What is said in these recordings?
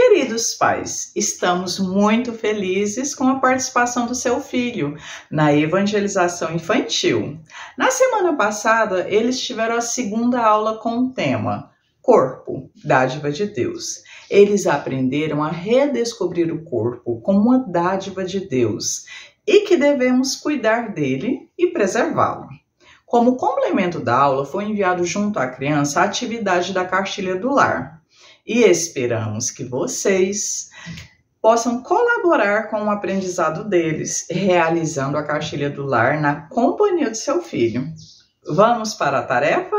Queridos pais, estamos muito felizes com a participação do seu filho na evangelização infantil. Na semana passada, eles tiveram a segunda aula com o tema Corpo, dádiva de Deus. Eles aprenderam a redescobrir o corpo como uma dádiva de Deus e que devemos cuidar dele e preservá-lo. Como complemento da aula, foi enviado junto à criança a atividade da cartilha do lar. E esperamos que vocês possam colaborar com o aprendizado deles, realizando a cartilha do lar na companhia do seu filho. Vamos para a tarefa?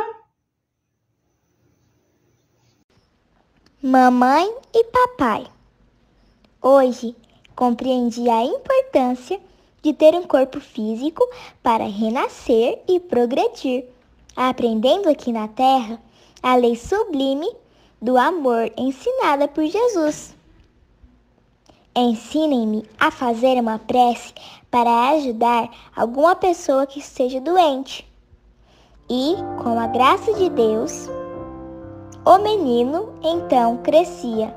Mamãe e papai. Hoje compreendi a importância de ter um corpo físico para renascer e progredir, aprendendo aqui na Terra a lei sublime do amor ensinada por Jesus. Ensinem-me a fazer uma prece para ajudar alguma pessoa que esteja doente. E, com a graça de Deus, o menino então crescia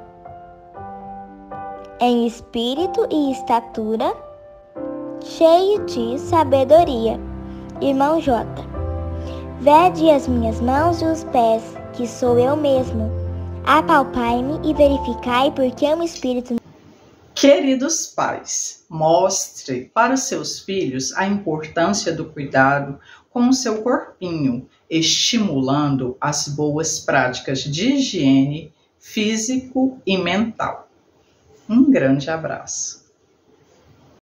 em espírito e estatura, cheio de sabedoria. Irmão J. Vede as minhas mãos e os pés, que sou eu mesmo. Apalpai-me e verificai porque o espírito... Queridos pais, mostre para os seus filhos a importância do cuidado com o seu corpinho, estimulando as boas práticas de higiene físico e mental. Um grande abraço.